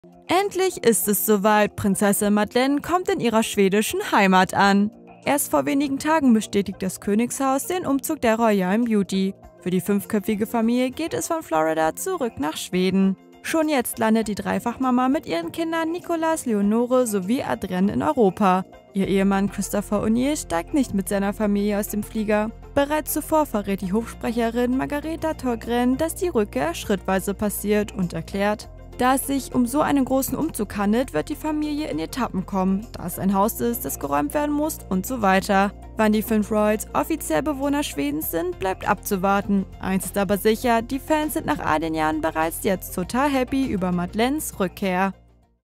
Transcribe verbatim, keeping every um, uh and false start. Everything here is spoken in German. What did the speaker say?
Endlich ist es soweit, Prinzessin Madeleine kommt in ihrer schwedischen Heimat an. Erst vor wenigen Tagen bestätigt das Königshaus den Umzug der royalen Beauty. Für die fünfköpfige Familie geht es von Florida zurück nach Schweden. Schon jetzt landet die Dreifachmama mit ihren Kindern Nicolas, Leonore sowie Adrienne in Europa. Ihr Ehemann Christopher O'Neill steigt nicht mit seiner Familie aus dem Flieger. Bereits zuvor verrät die Hofsprecherin Margareta Torgren, dass die Rückkehr schrittweise passiert und erklärt: Da es sich um so einen großen Umzug handelt, wird die Familie in Etappen kommen, da es ein Haus ist, das geräumt werden muss und so weiter. Wann die fünf Royals offiziell Bewohner Schwedens sind, bleibt abzuwarten. Eins ist aber sicher, die Fans sind nach all den Jahren bereits jetzt total happy über Madeleines Rückkehr.